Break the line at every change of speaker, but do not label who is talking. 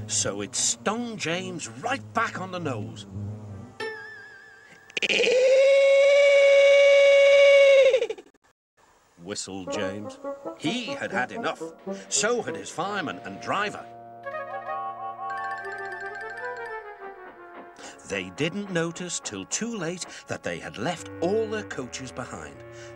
so it stung James right back on the nose. Whistled James. He had had enough. So had his fireman and driver. They didn't notice till too late that they had left all their coaches behind.